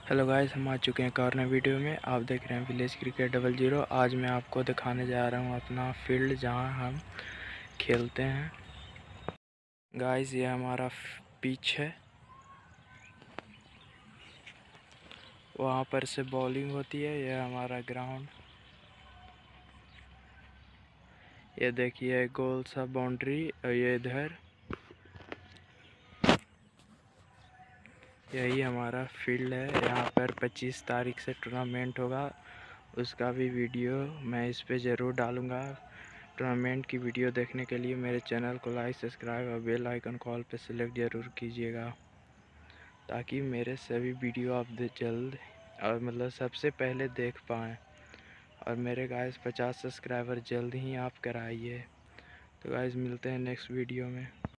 Hello guys, हम आ चुके हैं एक और नए वीडियो में। आप देख रहे हैं विलेज क्रिकेट 00। आज मैं आपको दिखाने जा रहा हूं अपना फील्ड जहां हम खेलते हैं। गाइस, ये हमारा पिच है। वहां पर से बॉलिंग होती है। यह हमारा ग्राउंड। ये देखिए गोल सा बाउंड्री। और ये इधर यही हमारा फील्ड है। यहाँ पर 25 तारीख से टूर्नामेंट होगा। उसका भी वीडियो मैं इस पे ज़रूर डालूँगा। टूर्नामेंट की वीडियो देखने के लिए मेरे चैनल को लाइक, सब्सक्राइब और बेल आइकन कॉल पे सेलेक्ट ज़रूर कीजिएगा, ताकि मेरे सभी वीडियो आप जल्द और मतलब सबसे पहले देख पाएँ। और मेरे गाइस 50 सब्सक्राइबर जल्द ही आप कराइए। तो गाइस, मिलते हैं नेक्स्ट वीडियो में।